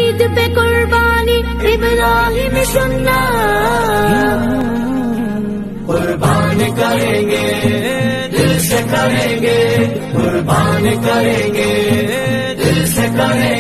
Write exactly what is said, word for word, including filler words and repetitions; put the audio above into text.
ईद पे कुर्बानी इब्राहिम सुन्ना, कुर्बान करेंगे दिल से करेंगे, कुर्बान करेंगे दिल से करेंगे।